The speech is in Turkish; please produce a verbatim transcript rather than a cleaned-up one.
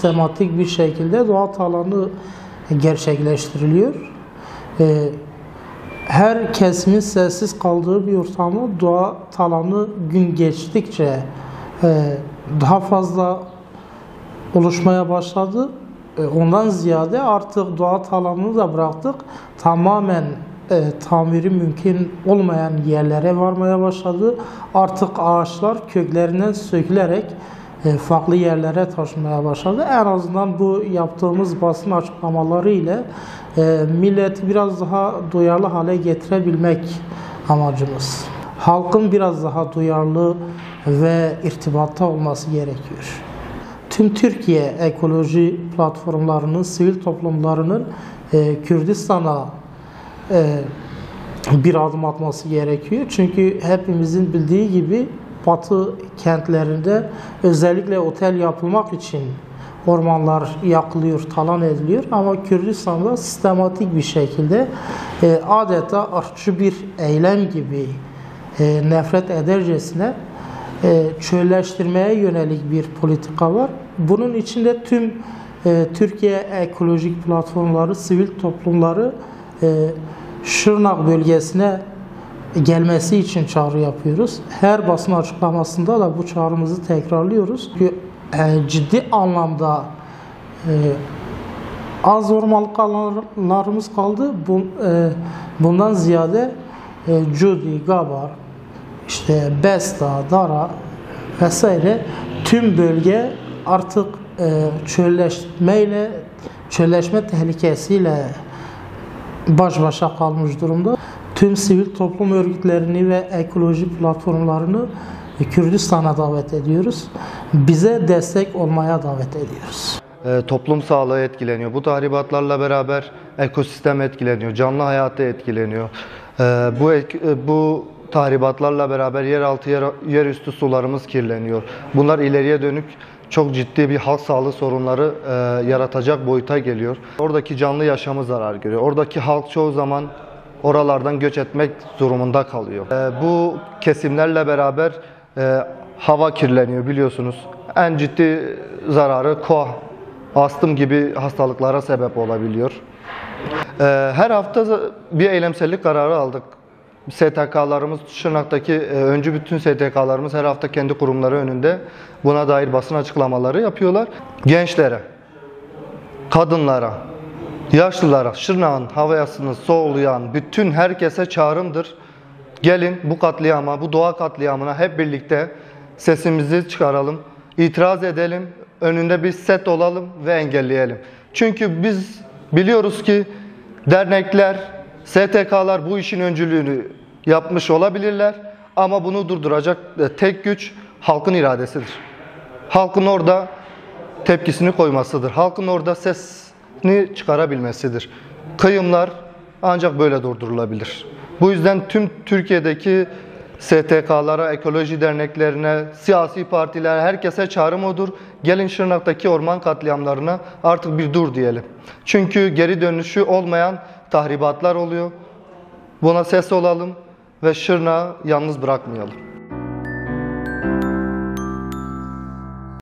sistematik bir şekilde doğa talanı gerçekleştiriliyor. E, her kesimin sessiz kaldığı bir ortamda doğa talanı gün geçtikçe e, daha fazla oluşmaya başladı. E, ondan ziyade artık doğa talanını da bıraktık. Tamamen e, tamiri mümkün olmayan yerlere varmaya başladı. Artık ağaçlar köklerinden sökülerek e, farklı yerlere taşınmaya başladı. En azından bu yaptığımız basın açıklamaları ile e, milleti biraz daha duyarlı hale getirebilmek amacımız. Halkın biraz daha duyarlı ve irtibatta olması gerekiyor. Tüm Türkiye ekoloji platformlarının, sivil toplumlarının e, Kürdistan'a e, bir adım atması gerekiyor. Çünkü hepimizin bildiği gibi Batı kentlerinde özellikle otel yapılmak için ormanlar yakılıyor, talan ediliyor. Ama Kürdistan'da sistematik bir şekilde e, adeta ırkçı bir eylem gibi e, nefret edercesine e, çölleştirmeye yönelik bir politika var. Bunun içinde tüm e, Türkiye ekolojik platformları, sivil toplumları e, Şırnak bölgesine gelmesi için çağrı yapıyoruz. Her basın açıklamasında da bu çağrımızı tekrarlıyoruz. Çünkü e, ciddi anlamda e, az ormanlık alanlarımız kaldı. Bu, e, bundan ziyade e, Cudi, Gabar, işte Besta, Dara vesaire tüm bölge artık e, çölleşmeyle, çölleşme tehlikesiyle baş başa kalmış durumda. Tüm sivil toplum örgütlerini ve ekoloji platformlarını Kürdistan'a davet ediyoruz. Bize destek olmaya davet ediyoruz. E, toplum sağlığı etkileniyor. Bu tahribatlarla beraber ekosistem etkileniyor, canlı hayatı etkileniyor. E, bu e, bu tahribatlarla beraber yeraltı, yer, yerüstü sularımız kirleniyor. Bunlar ileriye dönük çok ciddi bir halk sağlığı sorunları e, yaratacak boyuta geliyor. Oradaki canlı yaşamı zarar görüyor. Oradaki halk çoğu zaman oralardan göç etmek durumunda kalıyor. E, bu kesimlerle beraber e, hava kirleniyor biliyorsunuz. En ciddi zararı koah, astım gibi hastalıklara sebep olabiliyor. E, her hafta bir eylemsellik kararı aldık. S T K'larımız, Şırnak'taki e, öncü bütün S T K'larımız her hafta kendi kurumları önünde buna dair basın açıklamaları yapıyorlar. Gençlere, kadınlara, yaşlılara, Şırnak'ın havasını soluyan bütün herkese çağrımdır. Gelin bu katliama, bu doğa katliamına hep birlikte sesimizi çıkaralım, itiraz edelim, önünde bir set olalım ve engelleyelim. Çünkü biz biliyoruz ki dernekler, S T K'lar bu işin öncülüğünü yapmış olabilirler ama bunu durduracak tek güç halkın iradesidir. Halkın orada tepkisini koymasıdır. Halkın orada sesini çıkarabilmesidir. Kıyımlar ancak böyle durdurulabilir. Bu yüzden tüm Türkiye'deki S T K'lara, ekoloji derneklerine, siyasi partilere, herkese çağrım odur. Gelin Şırnak'taki orman katliamlarına artık bir dur diyelim. Çünkü geri dönüşü olmayan tahribatlar oluyor. Buna ses olalım ve Şırnak'ı yalnız bırakmayalım.